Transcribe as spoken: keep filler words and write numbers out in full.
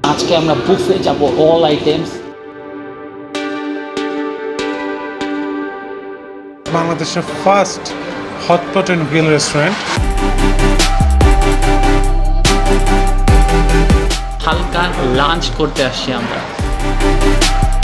আজকে আমরা বুফে যাব, অল আইটেমস। বাংলাদেশের first Hotpot and grill restaurant. হালকা লাঞ্চ করতে আসছি আমরা।